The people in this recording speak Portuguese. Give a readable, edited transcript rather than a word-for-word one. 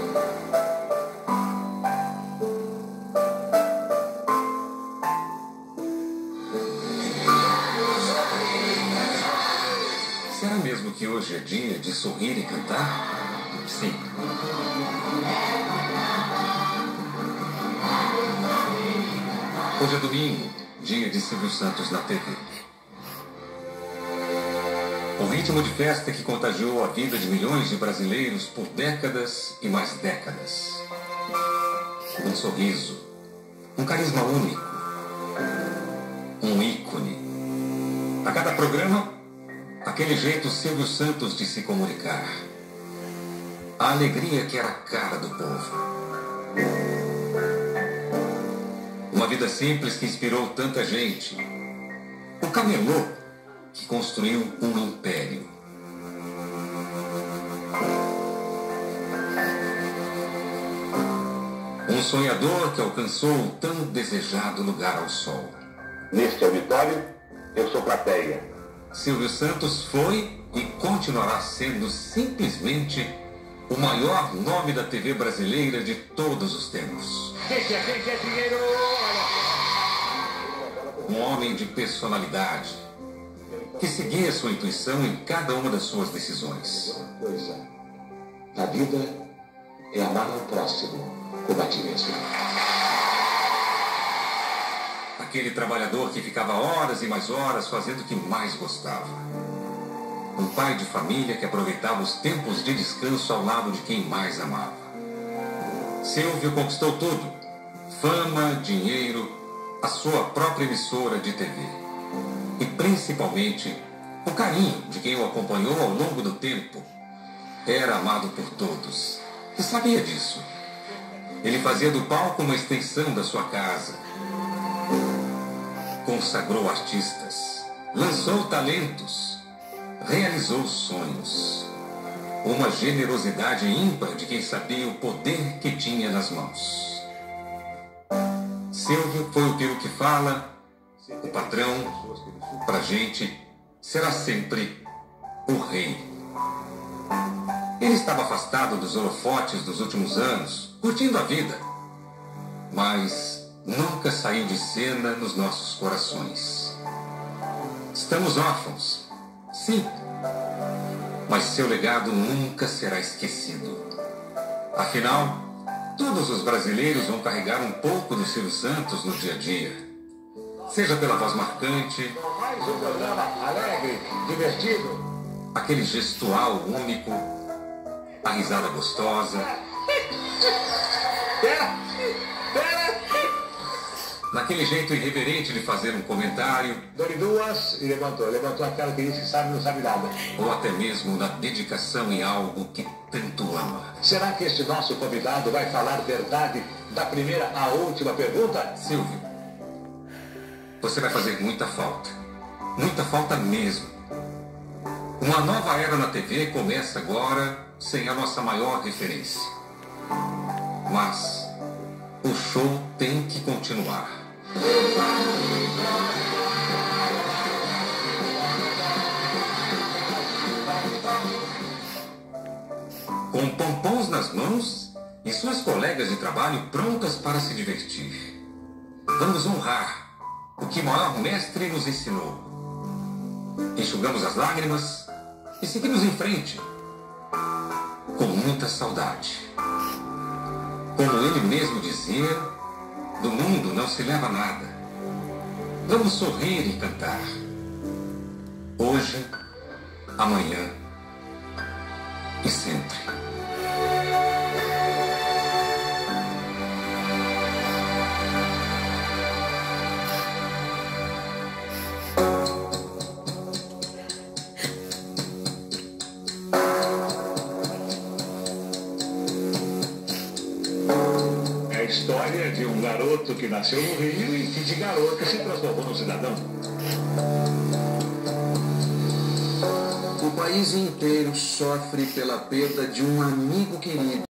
Será mesmo que hoje é dia de sorrir e cantar? Sim. Hoje é domingo, dia de Silvio Santos na TV. O ritmo de festa que contagiou a vida de milhões de brasileiros por décadas e mais décadas. Um sorriso, um carisma único, um ícone. A cada programa, aquele jeito Silvio Santos de se comunicar. A alegria que era a cara do povo. Uma vida simples que inspirou tanta gente. O camelô que construiu um império. Um sonhador que alcançou o tão desejado lugar ao sol. Neste auditório, eu sou plateia. Silvio Santos foi e continuará sendo simplesmente o maior nome da TV brasileira de todos os tempos. Um homem de personalidade, que seguia sua intuição em cada uma das suas decisões. Coisa na vida é amar ao próximo como a ti mesmo. Aquele trabalhador que ficava horas e mais horas fazendo o que mais gostava. Um pai de família que aproveitava os tempos de descanso ao lado de quem mais amava. Silvio conquistou tudo: fama, dinheiro, a sua própria emissora de TV. E principalmente o carinho de quem o acompanhou ao longo do tempo. Era amado por todos e sabia disso. Ele fazia do palco uma extensão da sua casa. Consagrou artistas, lançou talentos, realizou sonhos. Uma generosidade ímpar de quem sabia o poder que tinha nas mãos. Silvio foi o Pio que fala, o patrão, pra gente, será sempre o rei. Ele estava afastado dos holofotes dos últimos anos, curtindo a vida, mas nunca saiu de cena nos nossos corações. Estamos órfãos, sim, mas seu legado nunca será esquecido. Afinal, todos os brasileiros vão carregar um pouco do Silvio Santos no dia a dia. Seja pela voz marcante, Mais um programa alegre, divertido. aquele gestual único, a risada gostosa, Pera! naquele jeito irreverente de fazer um comentário, Dou-lhe duas e levantou aquela que disse sabe, não sabe nada. ou até mesmo na dedicação em algo que tanto ama. Será que este nosso convidado vai falar verdade da primeira à última pergunta? Silvio, você vai fazer muita falta mesmo. Uma nova era na TV começa agora sem a nossa maior referência. Mas o show tem que continuar. Com pompons nas mãos e suas colegas de trabalho prontas para se divertir. Vamos honrar o que o maior mestre nos ensinou. Enxugamos as lágrimas e seguimos em frente, com muita saudade. Como ele mesmo dizia, do mundo não se leva nada. Vamos sorrir e cantar. Hoje, amanhã e sempre. É a história de um garoto que nasceu no Rio e que de garoto se transformou num cidadão. O país inteiro sofre pela perda de um amigo querido.